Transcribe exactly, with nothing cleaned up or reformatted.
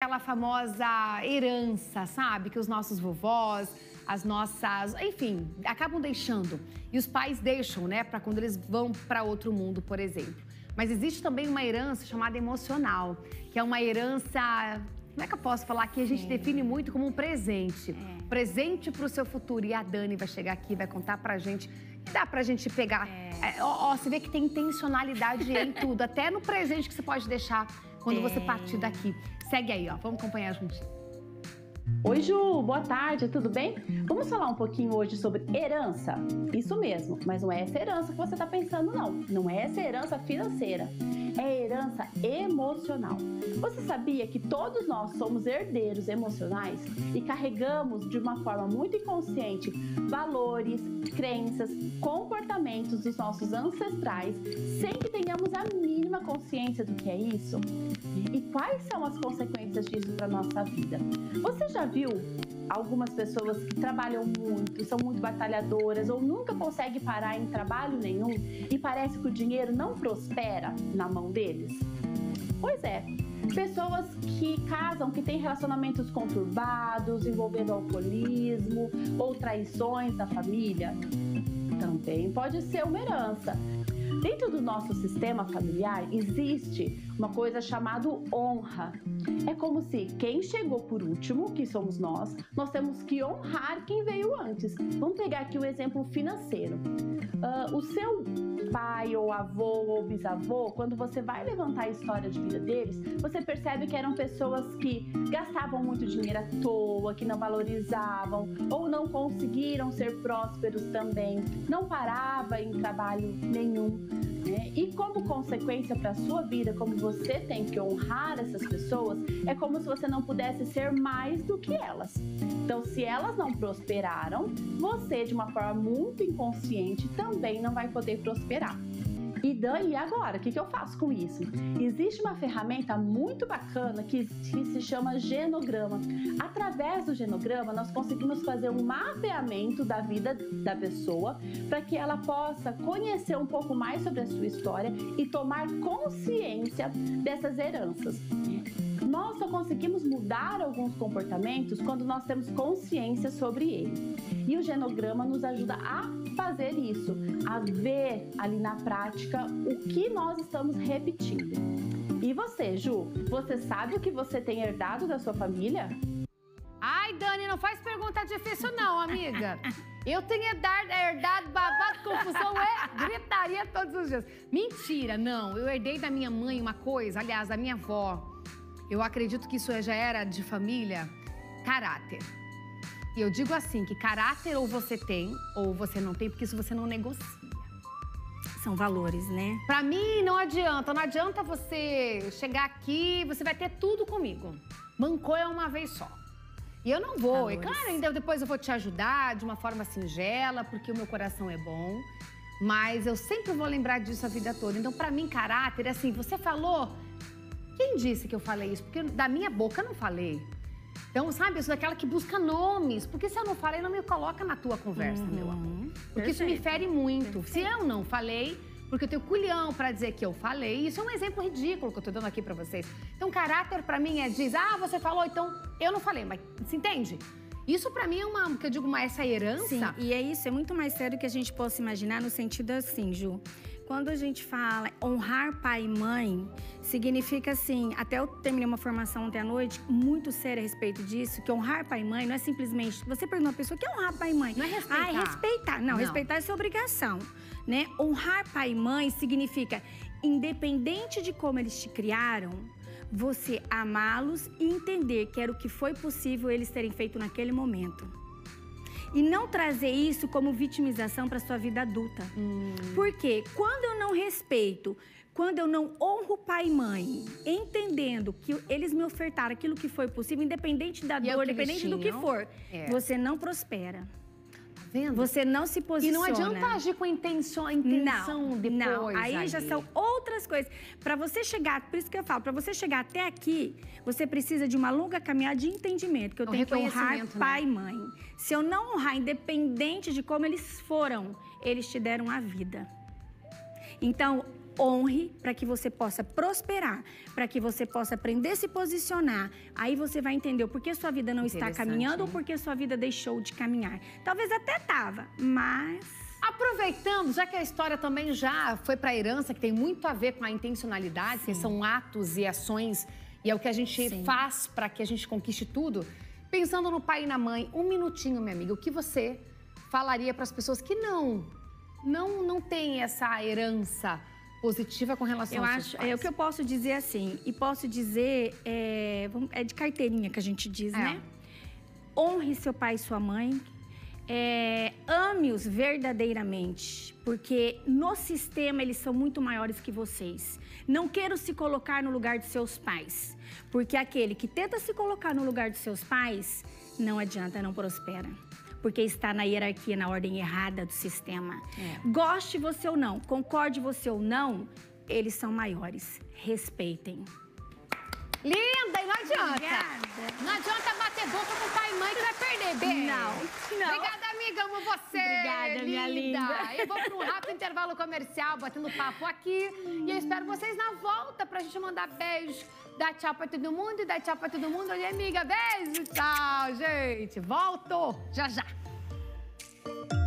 aquela famosa herança, sabe? Que os nossos vovós, as nossas, enfim, acabam deixando. E os pais deixam, né, para quando eles vão para outro mundo, por exemplo. Mas existe também uma herança chamada emocional, que é uma herança, como é que eu posso falar, que a gente Sim. define muito como um presente. É. Presente para o seu futuro. E a Dani vai chegar aqui e vai contar pra gente. E dá pra gente pegar. É. É, ó, ó, você vê que tem intencionalidade em tudo, até no presente que você pode deixar quando é. você partir daqui. Segue aí, ó. Vamos acompanhar juntinho. Oi, Ju, boa tarde, tudo bem? Vamos falar um pouquinho hoje sobre herança. Isso mesmo, mas não é essa herança que você está pensando, não. Não é essa herança financeira. É herança emocional. Você sabia que todos nós somos herdeiros emocionais e carregamos de uma forma muito inconsciente valores, crenças, comportamentos dos nossos ancestrais sem que tenhamos a mínima consciência do que é isso? E quais são as consequências disso para a nossa vida? Você já viu algumas pessoas que trabalham muito, são muito batalhadoras ou nunca conseguem parar em trabalho nenhum e parece que o dinheiro não prospera na mão deles? Pois é, pessoas que casam, que têm relacionamentos conturbados, envolvendo alcoolismo ou traições na família, também pode ser uma herança. Dentro do nosso sistema familiar existe uma coisa chamada honra. É como se quem chegou por último, que somos nós, nós temos que honrar quem veio antes. Vamos pegar aqui um exemplo financeiro. Uh, o seu pai ou avô ou bisavô, quando você vai levantar a história de vida deles, você percebe que eram pessoas que gastavam muito dinheiro à toa, que não valorizavam ou não conseguiram ser prósperos também, não parava em trabalho nenhum. Né? E como consequência para a sua vida, como você tem que honrar essas pessoas, é como se você não pudesse ser mais do que elas. Então, se elas não prosperaram, você, de uma forma muito inconsciente, também não vai poder prosperar. E Dani, e agora? O que, que eu faço com isso? Existe uma ferramenta muito bacana que, que se chama genograma. Através do genograma, nós conseguimos fazer um mapeamento da vida da pessoa para que ela possa conhecer um pouco mais sobre a sua história e tomar consciência dessas heranças. Nós só conseguimos mudar alguns comportamentos quando nós temos consciência sobre ele. E o genograma nos ajuda a fazer isso, a ver ali na prática o que nós estamos repetindo. E você, Ju, você sabe o que você tem herdado da sua família? Ai, Dani, não faz pergunta difícil não, amiga. Eu tenho herdado, herdado babado, confusão, é gritaria todos os dias. Mentira, não. Eu herdei da minha mãe uma coisa, aliás, da minha avó. Eu acredito que isso já era de família, caráter. E eu digo assim, que caráter ou você tem, ou você não tem, porque isso você não negocia. São valores, né? Pra mim, não adianta. Não adianta você chegar aqui, você vai ter tudo comigo. Mancou é uma vez só. E eu não vou. Valores. E claro, ainda depois eu vou te ajudar de uma forma singela, porque o meu coração é bom. Mas eu sempre vou lembrar disso a vida toda. Então, pra mim, caráter, assim, você falou... Quem disse que eu falei isso? Porque da minha boca eu não falei. Então, sabe, eu sou daquela que busca nomes. Porque se eu não falei, não me coloca na tua conversa, uhum. meu amor. Porque Perfeito. Isso me fere muito. Perfeito. Se eu não falei, porque eu tenho culhão pra dizer que eu falei, isso é um exemplo ridículo que eu tô dando aqui pra vocês. Então, caráter pra mim é diz, ah, você falou, então eu não falei. Mas, se entende? Isso pra mim é uma, que eu digo, uma, essa herança. Sim, e é isso, é muito mais sério do que a gente possa imaginar no sentido assim, Ju. Quando a gente fala honrar pai e mãe, significa assim, até eu terminei uma formação ontem à noite muito séria a respeito disso, que honrar pai e mãe não é simplesmente... Você pergunta a pessoa, o que é honrar pai e mãe? Não é respeitar. Ah, é respeitar. Não, não, respeitar é sua obrigação, né? Honrar pai e mãe significa, independente de como eles te criaram, você amá-los e entender que era o que foi possível eles terem feito naquele momento. E não trazer isso como vitimização para sua vida adulta. Hum. Porque quando eu não respeito, quando eu não honro pai e mãe, entendendo que eles me ofertaram aquilo que foi possível, independente da dor, independente do que for, é. você não prospera. Vendo? Você não se posiciona. E não adianta agir com intenção, intenção não, depois. Não, aí, aí já são outras coisas. Para você chegar, por isso que eu falo, para você chegar até aqui, você precisa de uma longa caminhada de entendimento, que eu o tenho que honrar né? pai e mãe. Se eu não honrar, independente de como eles foram, eles te deram a vida. Então, honre para que você possa prosperar, para que você possa aprender a se posicionar. Aí você vai entender o porquê sua vida não está caminhando, hein? Ou porquê sua vida deixou de caminhar. Talvez até tava, mas... Aproveitando, já que a história também já foi para a herança, que tem muito a ver com a intencionalidade, Sim. que são atos e ações, e é o que a gente Sim. faz para que a gente conquiste tudo. Pensando no pai e na mãe, um minutinho, minha amiga, o que você falaria para as pessoas que não, não, não têm essa herança positiva com relação eu aos acho, seus pais? É o que eu posso dizer assim, e posso dizer, é, é de carteirinha que a gente diz, é. né? Honre seu pai e sua mãe, é, ame-os verdadeiramente, porque no sistema eles são muito maiores que vocês. Não queiram se colocar no lugar de seus pais, porque aquele que tenta se colocar no lugar de seus pais, não adianta, não prospera. Porque está na hierarquia, na ordem errada do sistema. É. Goste você ou não, concorde você ou não, eles são maiores. Respeitem. Linda, e não adianta. Obrigada. Não adianta bater boca com pai e mãe que vai perder, bem. Não, não. Obrigada, amiga, amo você. Obrigada, linda. minha linda. Eu vou para um rápido intervalo comercial, batendo papo aqui. E eu espero vocês na volta pra gente mandar beijo. Dá tchau pra todo mundo e dá tchau pra todo mundo. Olha, amiga, beijo, tchau, gente. Volto já já.